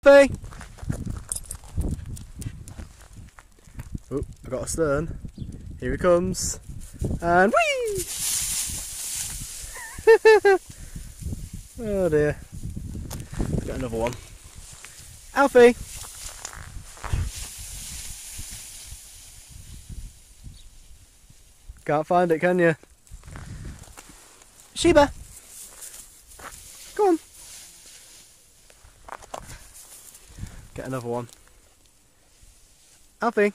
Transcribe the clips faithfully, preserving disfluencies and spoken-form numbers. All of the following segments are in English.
Alfie! Oh, I got a stern. Here he comes. And whee! Oh dear. Let's get another one. Alfie! Can't find it, can you? Sheba! Go on. Get another one. Alfie!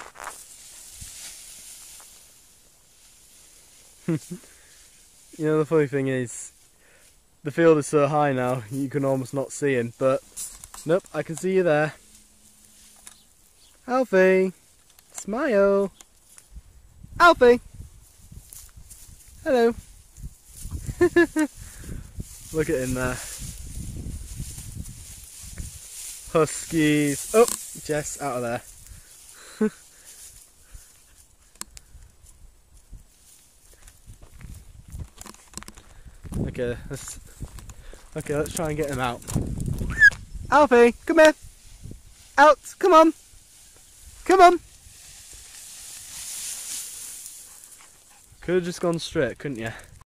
You know, the funny thing is, the field is so high now, you can almost not see him, but nope, I can see you there. Alfie! Smile! Alfie! Hello! Look at him there. Huskies. Oh, Jess, out of there. Okay, let's okay, let's try and get him out. Alfie, come here. Out, come on. Come on. Could have just gone straight, couldn't you?